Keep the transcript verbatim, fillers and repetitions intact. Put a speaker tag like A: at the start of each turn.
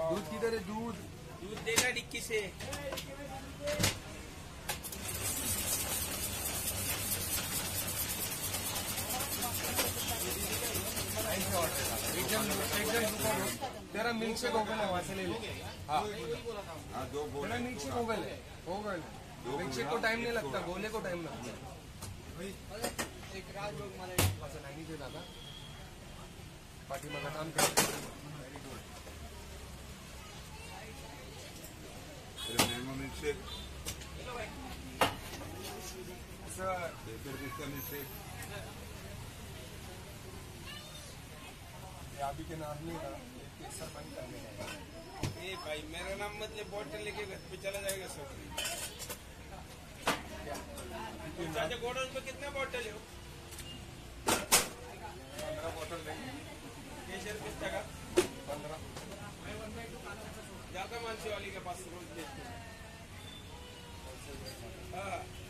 A: दूध किधर है? दूध
B: दूध देना डिक्की से।
A: एकदम एकदम तेरा मिल्क शेक हो गया, वहाँ से ले लो। हाँ तेरा मिल्क शेक हो गया, हो गया। मिल्क शेक को टाइम नहीं लगता, गोले को टाइम लगता है। एक रात लोग मारे असं नाही ते दादा पाठीमागं काम करतो।
C: मैंगो मिल्क शेक
A: सर,
C: पिस्ता मिल्क शेक
A: अभी के नाम नहीं था, केसर बंद करने का।
B: ए भाई मेरा नाम मतलब बॉटल लेके घर पे चला जाएगा सब। चाचा गोडाउन पे कितना बॉटल है?
A: पंद्रह बोतल देंगे।
B: केसर पिस्ता का
A: पंद्रह।
B: जाता मानसी वाली के पास रोज देखते। हाँ